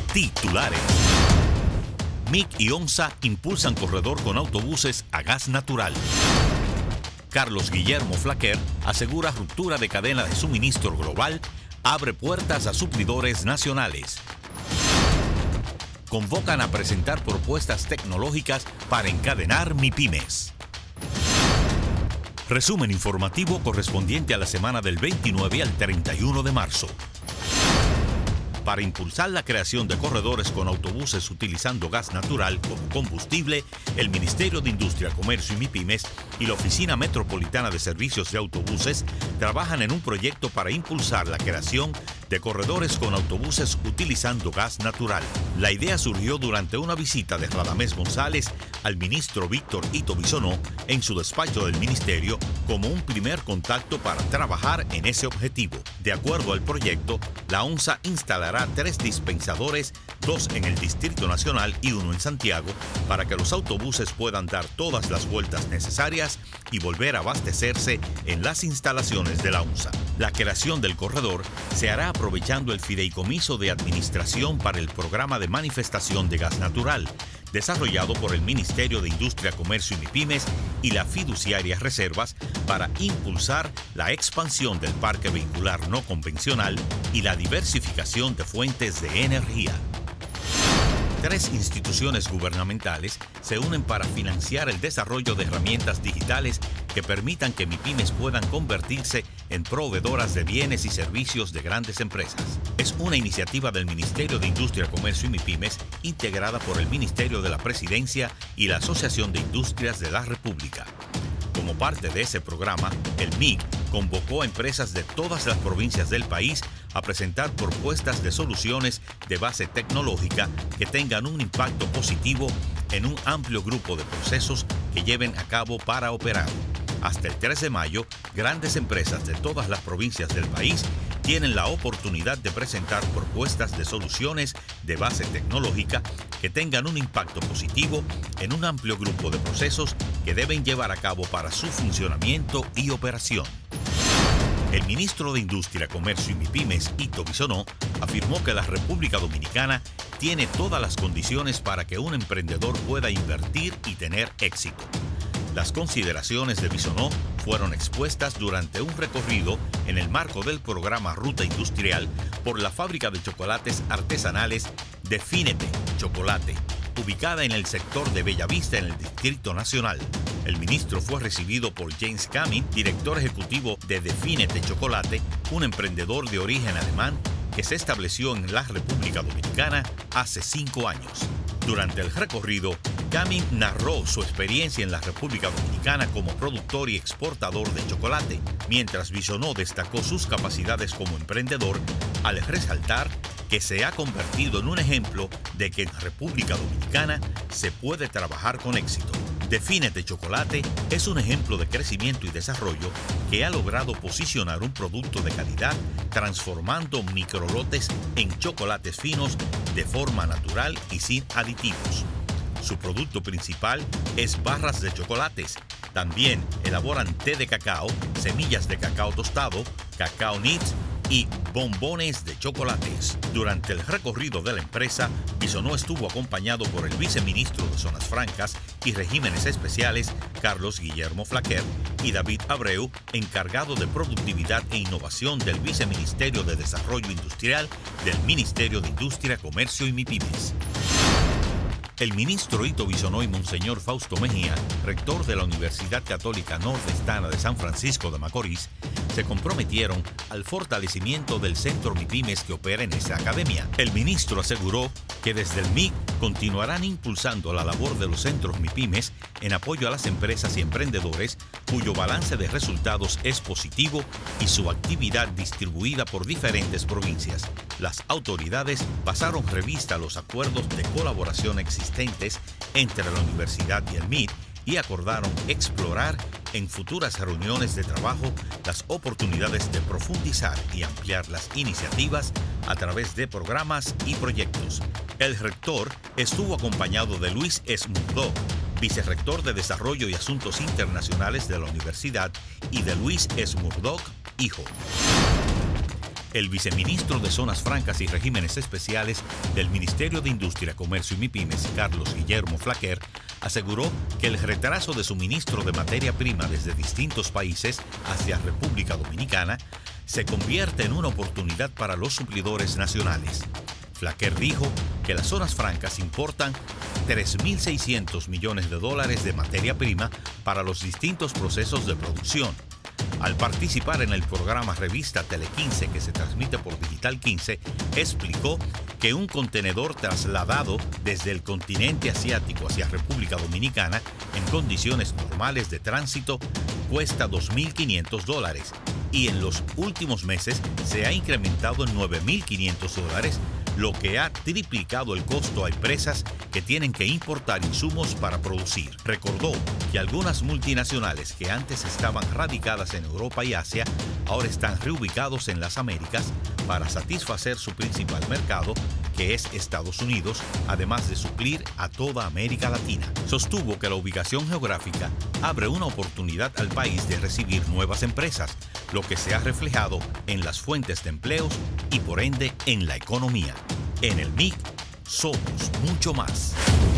Titulares. MIC y ONSA impulsan corredor con autobuses a gas natural. Carlos Guillermo Flaquer asegura ruptura de cadena de suministro global, abre puertas a suplidores nacionales. Convocan a presentar propuestas tecnológicas para encadenar MIPYMES. Resumen informativo correspondiente a la semana del 29 al 31 de marzo. Para impulsar la creación de corredores con autobuses utilizando gas natural como combustible, el Ministerio de Industria, Comercio y MIPYMES y la Oficina Metropolitana de Servicios de Autobuses trabajan en un proyecto para impulsar la creación de corredores con autobuses utilizando gas natural. La idea surgió durante una visita de Radamés González al ministro Víctor Ito Bisonó en su despacho del ministerio como un primer contacto para trabajar en ese objetivo. De acuerdo al proyecto, la ONSA instalará 3 dispensadores, 2 en el Distrito Nacional y 1 en Santiago, para que los autobuses puedan dar todas las vueltas necesarias y volver a abastecerse en las instalaciones de la ONSA. La creación del corredor se hará aprovechando el fideicomiso de administración para el programa de manifestación de gas natural, desarrollado por el Ministerio de Industria, Comercio y MIPYMES y la fiduciaria Reservas para impulsar la expansión del parque vehicular no convencional y la diversificación de fuentes de energía. 3 instituciones gubernamentales se unen para financiar el desarrollo de herramientas digitales que permitan que MIPYMES puedan convertirse en proveedoras de bienes y servicios de grandes empresas. Es una iniciativa del Ministerio de Industria, Comercio y MIPYMES integrada por el Ministerio de la Presidencia y la Asociación de Industrias de la República. Como parte de ese programa, el MIC convocó a empresas de todas las provincias del país a presentar propuestas de soluciones de base tecnológica que tengan un impacto positivo en un amplio grupo de procesos que lleven a cabo para operar. Hasta el 3 de mayo, grandes empresas de todas las provincias del país tienen la oportunidad de presentar propuestas de soluciones de base tecnológica que tengan un impacto positivo en un amplio grupo de procesos que deben llevar a cabo para su funcionamiento y operación. El ministro de Industria, Comercio y MIPYMES, Ito Bisonó, afirmó que la República Dominicana tiene todas las condiciones para que un emprendedor pueda invertir y tener éxito. Las consideraciones de Bisonó fueron expuestas durante un recorrido en el marco del programa Ruta Industrial por la fábrica de chocolates artesanales Defínete Chocolate, ubicada en el sector de Bellavista en el Distrito Nacional. El ministro fue recibido por James Camin, director ejecutivo de Defínete Chocolate, un emprendedor de origen alemán que se estableció en la República Dominicana hace 5 años. Durante el recorrido, Camin narró su experiencia en la República Dominicana como productor y exportador de chocolate, mientras Bisonó destacó sus capacidades como emprendedor al resaltar que se ha convertido en un ejemplo de que en República Dominicana se puede trabajar con éxito. Defínete Chocolate es un ejemplo de crecimiento y desarrollo que ha logrado posicionar un producto de calidad transformando microlotes en chocolates finos de forma natural y sin aditivos. Su producto principal es barras de chocolates. También elaboran té de cacao, semillas de cacao tostado, cacao nibs y bombones de chocolates. Durante el recorrido de la empresa, Bisonó estuvo acompañado por el viceministro de Zonas Francas y Regímenes Especiales, Carlos Guillermo Flaquer, y David Abreu, encargado de Productividad e Innovación del Viceministerio de Desarrollo Industrial del Ministerio de Industria, Comercio y MIPYMES. El ministro Ito Bisonó y Monseñor Fausto Mejía, rector de la Universidad Católica Nordestana de San Francisco de Macorís, se comprometieron al fortalecimiento del centro MIPYMES que opera en esa academia. El ministro aseguró que desde el MIC continuarán impulsando la labor de los centros MIPYMES en apoyo a las empresas y emprendedores cuyo balance de resultados es positivo y su actividad distribuida por diferentes provincias. Las autoridades pasaron revista a los acuerdos de colaboración existentes entre la universidad y el MIT y acordaron explorar en futuras reuniones de trabajo las oportunidades de profundizar y ampliar las iniciativas a través de programas y proyectos. El rector estuvo acompañado de Luis S. Murdoch, vicerrector de Desarrollo y Asuntos Internacionales de la universidad, y de Luis S. Murdoch, hijo. El viceministro de Zonas Francas y Regímenes Especiales del Ministerio de Industria, Comercio y MIPYMES, Carlos Guillermo Flaquer, aseguró que el retraso de suministro de materia prima desde distintos países hacia República Dominicana se convierte en una oportunidad para los suplidores nacionales. Flaquer dijo que las zonas francas importan 3.600 millones de dólares de materia prima para los distintos procesos de producción. Al participar en el programa Revista Tele 15 que se transmite por Digital 15, explicó que un contenedor trasladado desde el continente asiático hacia República Dominicana en condiciones normales de tránsito cuesta $2.500 y en los últimos meses se ha incrementado en $9.500, lo que ha triplicado el costo a empresas que tienen que importar insumos para producir. Recordó que algunas multinacionales que antes estaban radicadas en Europa y Asia ahora están reubicados en las Américas para satisfacer su principal mercado, que es Estados Unidos, además de suplir a toda América Latina. Sostuvo que la ubicación geográfica abre una oportunidad al país de recibir nuevas empresas, lo que se ha reflejado en las fuentes de empleos y por ende en la economía. En el MIC somos mucho más.